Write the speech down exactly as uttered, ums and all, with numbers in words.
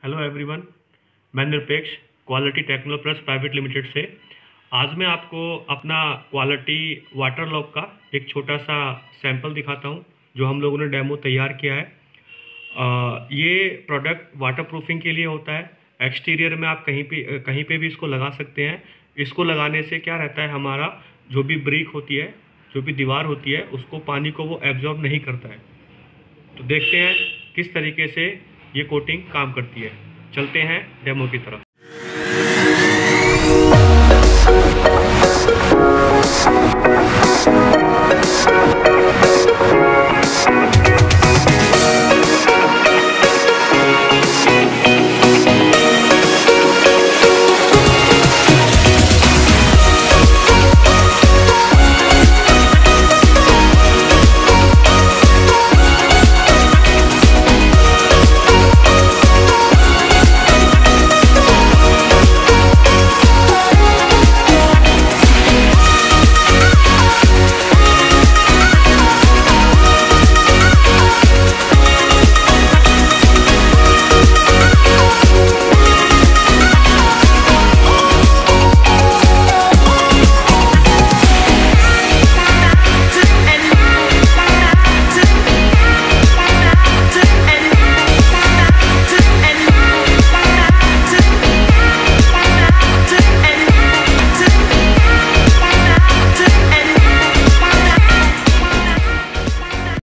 Hello everyone, मैं Nirpeksh quality techno plus private limited से आज मैं आपको अपना क्वालिटी वाटर लॉक का एक छोटा सा सैंपल दिखाता हूं जो हम लोगों ने डेमो तैयार किया है। आ, ये प्रोडक्ट वाटर प्रूफिंग के लिए होता है। एक्सटीरियर में आप कहीं पे कहीं पे भी इसको लगा सकते हैं। इसको लगाने से क्या रहता है, हमारा जो भी ब्रिक होती है, जो भी दीवार होती है, उसको पानी को वो एब्जॉर्ब नहीं करता है। तो देखते हैं किस तरीके से ये कोटिंग काम करती है। चलते हैं डेमो की तरफ।